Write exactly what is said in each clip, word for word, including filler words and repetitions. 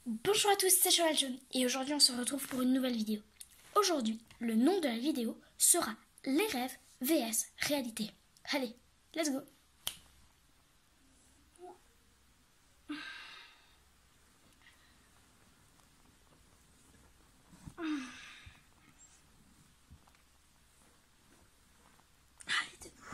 Bonjour à tous, c'est Cheval Jaune et aujourd'hui on se retrouve pour une nouvelle vidéo. Aujourd'hui, le nom de la vidéo sera Les rêves vs réalité. Allez, let's go. Allez, debout.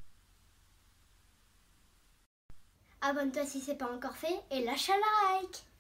Abonne-toi si c'est pas encore fait et lâche un like.